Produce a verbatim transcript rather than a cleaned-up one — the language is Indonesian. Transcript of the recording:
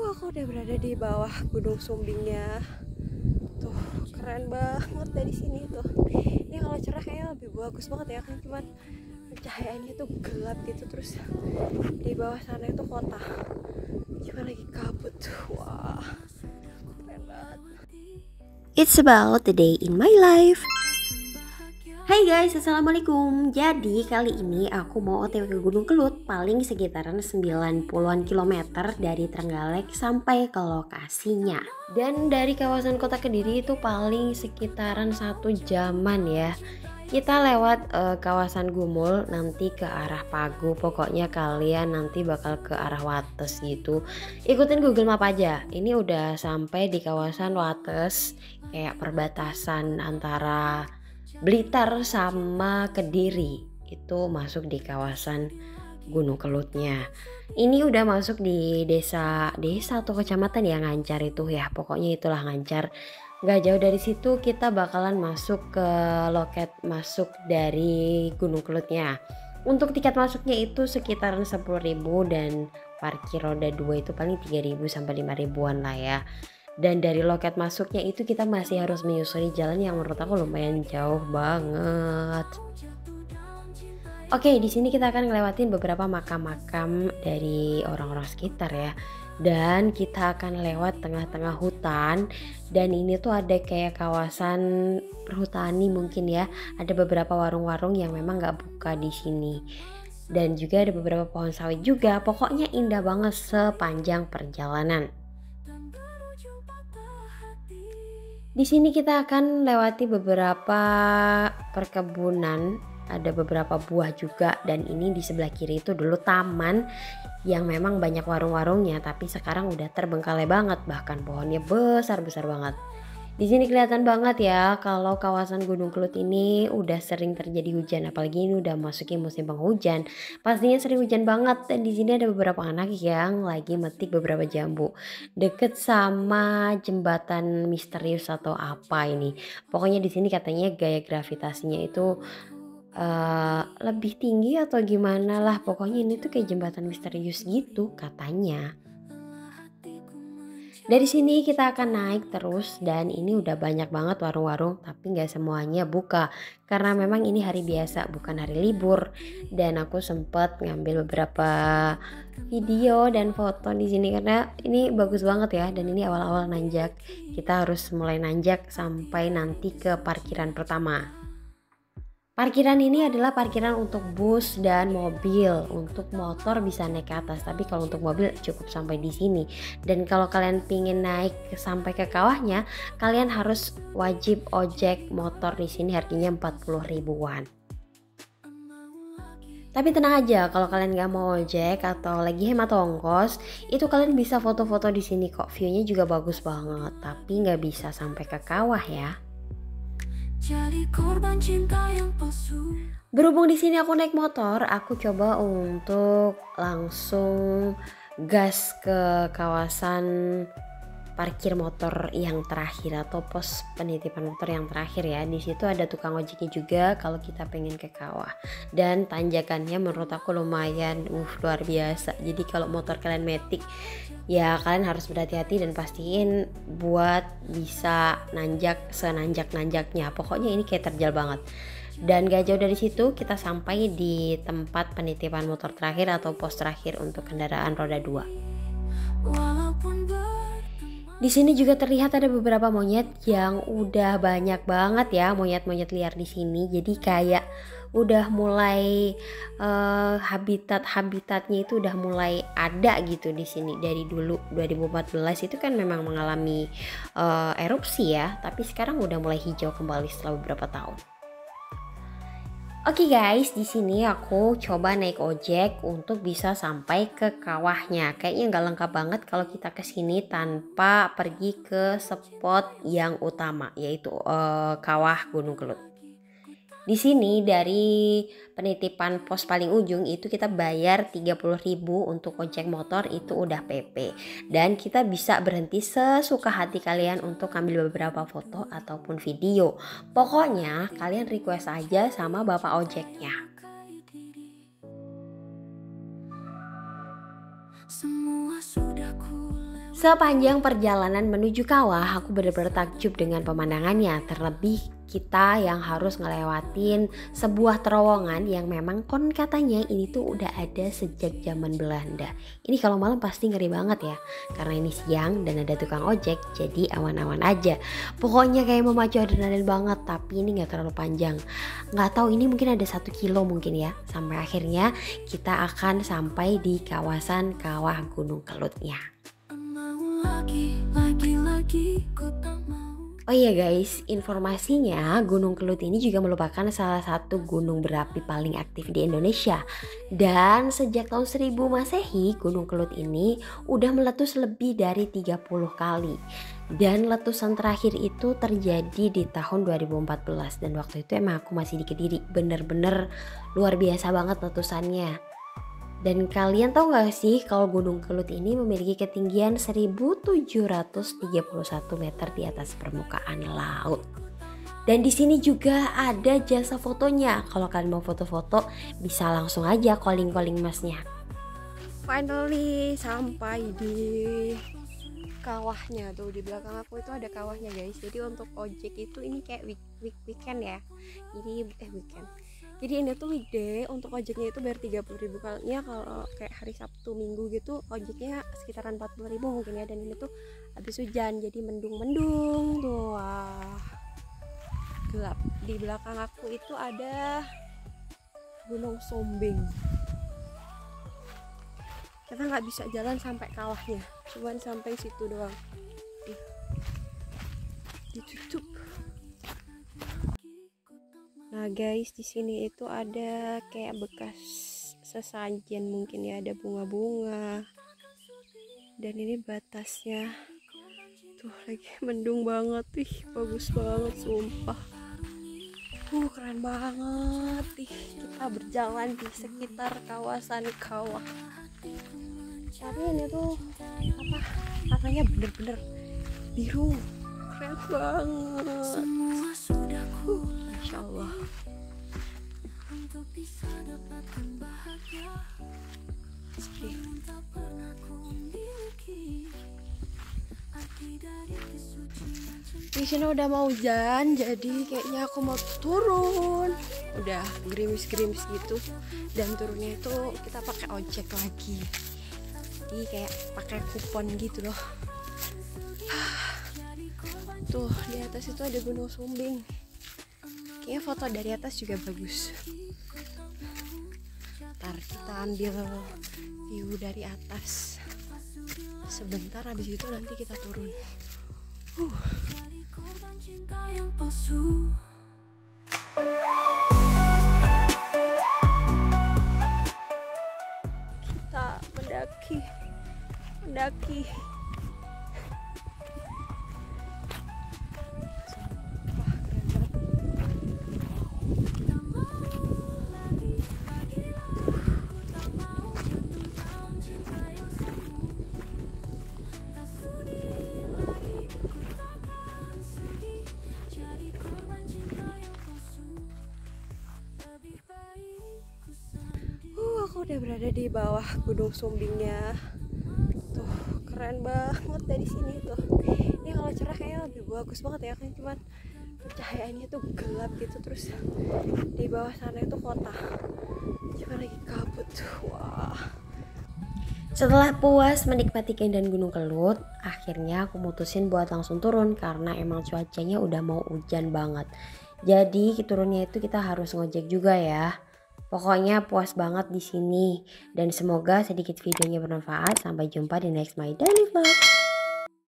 Aku udah berada di bawah Gunung Sumbingnya. Tuh, keren banget dari sini tuh. Ini kalau cerah kayaknya lebih bagus banget ya kan, cuman pencahayaannya tuh gelap gitu, terus di bawah sana itu kota. Cuma lagi kabut. Wah, keren banget. It's about the day in my life. Hai guys, assalamualaikum. Jadi kali ini aku mau otw ke Gunung Kelut, paling sekitaran sembilan puluhan kilometer dari Trenggalek sampai ke lokasinya. Dan dari kawasan kota Kediri itu paling sekitaran satu jaman ya. Kita lewat uh, kawasan Gumul nanti ke arah Pagu. Pokoknya kalian nanti bakal ke arah Wates gitu. Ikutin Google Map aja. Ini udah sampai di kawasan Wates, kayak perbatasan antara Blitar sama Kediri. Itu masuk di kawasan Gunung Kelutnya. Ini udah masuk di desa desa atau kecamatan ya, Ngancar itu ya. Pokoknya itulah Ngancar. Gak jauh dari situ kita bakalan masuk ke loket masuk dari Gunung Kelutnya. Untuk tiket masuknya itu sekitaran sepuluh ribu dan parkir roda dua itu paling tiga ribu sampai lima ribuan lah ya. Dan dari loket masuknya itu kita masih harus menyusuri jalan yang menurut aku lumayan jauh banget. Oke, di sini kita akan ngelewatin beberapa makam-makam dari orang-orang sekitar ya. Dan kita akan lewat tengah-tengah hutan. Dan ini tuh ada kayak kawasan perhutani mungkin ya. Ada beberapa warung-warung yang memang gak buka di sini. Dan juga ada beberapa pohon sawit juga. Pokoknya indah banget sepanjang perjalanan. Di sini kita akan lewati beberapa perkebunan, ada beberapa buah juga, dan ini di sebelah kiri itu dulu taman yang memang banyak warung-warungnya, tapi sekarang udah terbengkalai banget, bahkan pohonnya besar-besar banget. Di sini kelihatan banget ya kalau kawasan Gunung Kelut ini udah sering terjadi hujan, apalagi ini udah masukin musim penghujan. Pastinya sering hujan banget, dan di sini ada beberapa anak yang lagi metik beberapa jambu deket sama jembatan misterius atau apa ini. Pokoknya di sini katanya gaya gravitasinya itu uh, lebih tinggi atau gimana lah. Pokoknya ini tuh kayak jembatan misterius gitu katanya. Dari sini kita akan naik terus, dan ini udah banyak banget warung-warung, tapi nggak semuanya buka karena memang ini hari biasa bukan hari libur. Dan aku sempet ngambil beberapa video dan foto di sini karena ini bagus banget ya, dan ini awal-awal nanjak. Kita harus mulai nanjak sampai nanti ke parkiran pertama. Parkiran ini adalah parkiran untuk bus dan mobil. Untuk motor bisa naik ke atas, tapi kalau untuk mobil cukup sampai di sini. Dan kalau kalian pingin naik sampai ke kawahnya, kalian harus wajib ojek motor di sini, harganya empat puluh ribuan. Tapi tenang aja, kalau kalian gak mau ojek atau lagi hemat ongkos, itu kalian bisa foto-foto di sini kok. View-nya juga bagus banget, tapi nggak bisa sampai ke kawah ya. Jadi korban cinta yang palsu. Berhubung di sini aku naik motor, aku coba untuk langsung gas ke kawasan parkir motor yang terakhir atau pos penitipan motor yang terakhir ya. Di situ ada tukang ojeknya juga kalau kita pengen ke kawah. Dan tanjakannya menurut aku lumayan uh luar biasa. Jadi kalau motor kalian metik ya kalian harus berhati-hati dan pastiin buat bisa nanjak senanjak-nanjaknya. Pokoknya ini kayak terjal banget. Dan gak jauh dari situ kita sampai di tempat penitipan motor terakhir atau pos terakhir untuk kendaraan roda dua. Di sini juga terlihat ada beberapa monyet yang udah banyak banget ya, monyet-monyet liar di sini. Jadi kayak udah mulai uh, habitat-habitatnya itu udah mulai ada gitu di sini. Dari dulu dua ribu empat belas itu kan memang mengalami uh, erupsi ya, tapi sekarang udah mulai hijau kembali setelah beberapa tahun. Oke okay guys, di sini aku coba naik ojek untuk bisa sampai ke kawahnya. Kayaknya nggak lengkap banget kalau kita kesini tanpa pergi ke spot yang utama, yaitu uh, kawah Gunung Kelut. Di sini dari penitipan pos paling ujung itu kita bayar tiga puluh ribu untuk ojek motor, itu udah P P. Dan kita bisa berhenti sesuka hati kalian untuk ambil beberapa foto ataupun video. Pokoknya kalian request aja sama bapak ojeknya. Sepanjang perjalanan menuju kawah, aku benar-benar takjub dengan pemandangannya. Terlebih kita yang harus ngelewatin sebuah terowongan yang memang kon katanya ini tuh udah ada sejak zaman Belanda. Ini kalau malam pasti ngeri banget ya, karena ini siang dan ada tukang ojek, jadi aman-aman aja. Pokoknya kayak memacu adrenalin banget, tapi ini gak terlalu panjang. Gak tahu ini mungkin ada satu kilo mungkin ya. Sampai akhirnya kita akan sampai di kawasan kawah Gunung Kelutnya. Oh iya guys, informasinya Gunung Kelut ini juga merupakan salah satu gunung berapi paling aktif di Indonesia. Dan sejak tahun seribu Masehi, Gunung Kelut ini udah meletus lebih dari tiga puluh kali. Dan letusan terakhir itu terjadi di tahun dua ribu empat belas. Dan waktu itu emang aku masih di Kediri. Bener-bener luar biasa banget letusannya. Dan kalian tahu gak sih kalau Gunung Kelut ini memiliki ketinggian seribu tujuh ratus tiga puluh satu meter di atas permukaan laut. Dan di sini juga ada jasa fotonya. Kalau kalian mau foto-foto bisa langsung aja calling-calling masnya. Finally sampai di kawahnya tuh, di belakang aku itu ada kawahnya guys. Jadi untuk ojek itu ini kayak week, week weekend ya. Jadi eh weekend. Jadi ini tuh weekday, untuk ojeknya itu bayar tiga puluh ribu. Kalinya kalau kayak hari Sabtu Minggu gitu ojeknya sekitaran empat puluh ribu mungkin ya. Dan ini tuh habis hujan jadi mendung-mendung tuh. Wah, gelap. Di belakang aku itu ada Gunung Sombing. Kita nggak bisa jalan sampai kawahnya, cuman sampai situ doang. Ditutup. Nah guys, di sini itu ada kayak bekas sesajen mungkin ya, ada bunga-bunga. Dan ini batasnya. Tuh lagi mendung banget, ih bagus banget sumpah. Uh keren banget, ih kita berjalan di sekitar kawasan kawah. Tapi ini tuh apa? Warnanya bener-bener biru, keren banget. Uh, Masya Allah. Di sini udah mau hujan, jadi kayaknya aku mau turun. Udah gerimis-gerimis gitu, dan turunnya itu kita pakai ojek lagi. Jadi kayak pakai kupon gitu loh. Tuh di atas itu ada Gunung Sumbing. Kayaknya foto dari atas juga bagus. Ntar kita ambil view dari atas sebentar, habis itu nanti kita turun. uh. Kita mendaki mendaki aku udah berada di bawah Gunung Sumbingnya. Tuh keren banget dari sini tuh. Ini kalau cerah kayaknya lebih bagus banget ya, kan cuman pencahayaannya tuh gelap gitu. Terus di bawah sana itu kota, cuma lagi kabut. Wah. Setelah puas menikmati keindahan Gunung Kelut, akhirnya aku mutusin buat langsung turun karena emang cuacanya udah mau hujan banget. Jadi turunnya itu kita harus ngojek juga ya. Pokoknya puas banget di sini dan semoga sedikit videonya bermanfaat. Sampai jumpa di next my daily vlog.